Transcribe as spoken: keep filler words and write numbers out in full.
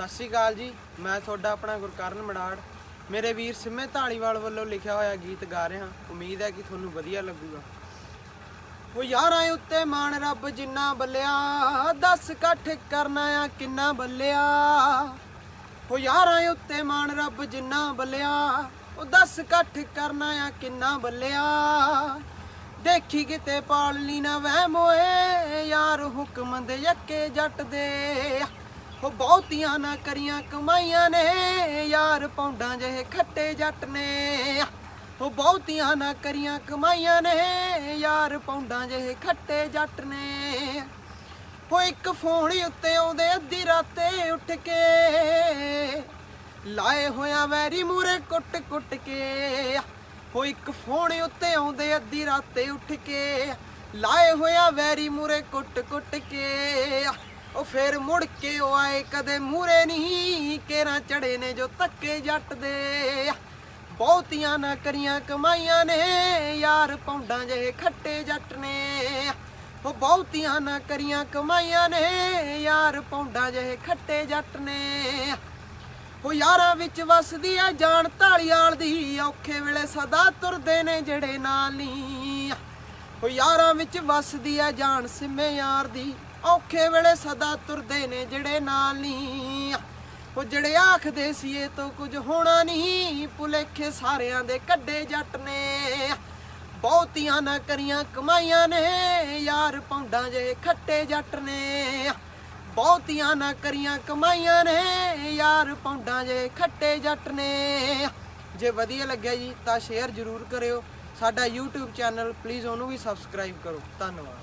सत श्री अकाल जी। मैं तुहाडा अपना गुरकरण मड़ाड़ मेरे वीर सिम्मे धालीवाल वालों लिखा होया गीत गा रहा। उम्मीद है कि तुहानू वधिया लगूगा। वो यारां उत्ते मान रब जिन्ना बल्लिया, दस कट्ठ करना आ किन्ना बल्लिया। वो यारां उत्ते मान रब जिन्ना बल्लिया, वो दस कट्ठ करना आ किन्ना बल्लिया। देखी किते पालनी ना वहम होए, यार हुक्म दे यके जट दे। वो बहुतियां ना करियां कमाइयां ने, यार पौंडां जहे खट्टे जट ने। वो बहुतियां ना करियां कमाइयां ने, यार पौंडां जहे खट्टे जट ने। वो एक फोन उत्ते आउंदे अद्धी राते उठ के, लाए होया वैरी मूरे कुट कुट के। वो एक फोन उत्ते आउंदे अद्धी राते उठ के, लाए होया वैरी मूरे कुट कुट के। ओ फिर मुड़ के ओ आए कदे मूरे नहीं, केरा चढ़े ने जो तक्के जट दे। बहुतियां ना करियां कमाइयां ने, यार पौंडां जहे खट्टे जट ने। ओ बहुतियां ना करियां कमाइयां ने, यार पौंडां जहे खट्टे जट ने। ओ यारां विच वसदी आ जान धालीवाल दी, औखे वेले सदा तुरदे ने जड़े नाल नी। ओ यारां विच वसदी आ जान सिम्मे यार दी, औखे वेले सदा तुरदे ने जड़े नाल नी। ओ जड़े आखदे सी ए तो कुछ होना नहीं, भुलेखे सारियां दे कड्डे जट ने। बहुतियां ना करियां कमाइयां ने, यार पौंडां जहे खट्टे जट ने। बहुतियां ना करियां कमाइयां ने, यार पौंडां जहे खट्टे जट ने। जे वधिया लग्या जी तां शेयर जरूर करियो। साडा यूट्यूब चैनल प्लीज़ उहनूं भी सबसक्राइब करो। धन्नवाद।